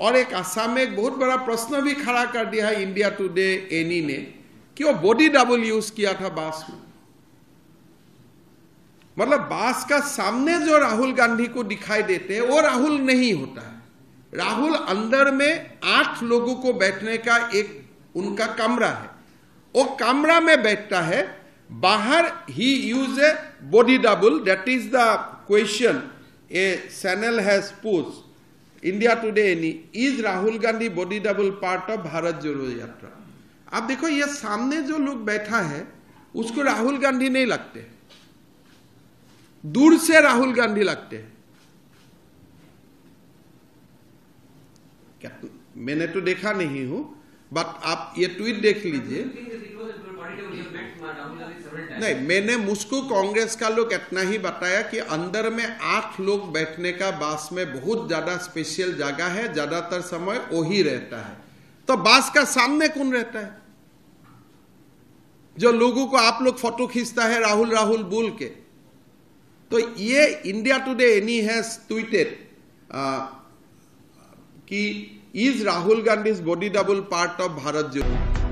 और एक असम में एक बहुत बड़ा प्रश्न भी खड़ा कर दिया है इंडिया टुडे एनी ने कि वो बॉडी डबल यूज किया था बास में। मतलब बास का सामने जो राहुल गांधी को दिखाई देते हैं वो राहुल नहीं होता है। राहुल अंदर में 8 लोगों को बैठने का एक उनका कमरा है, वो कमरा में बैठता है। बाहर ही use a body double. That is the question a channel has posted India Today any, is Rahul Gandhi body double part of Bharat Jodo Yatra. आप देखो ये सामने जो लोग बैठा है उसको राहुल गांधी नहीं लगते, दूर से राहुल गांधी लगते हैं। क्या मैंने तो देखा नहीं हूं, बट आप ये ट्वीट देख लीजिए। नहीं, मैंने मुझको कांग्रेस का लोग इतना ही बताया कि अंदर में 8 लोग बैठने का बास में बहुत ज्यादा स्पेशल जगह है, ज्यादातर समय वही रहता है। तो बास का सामने कौन रहता है जो लोगों को आप लोग फोटो खींचता है राहुल राहुल बोल के? तो ये India Today any has tweeted कि is Rahul Gandhi's body double part of Bharat जोड़ो।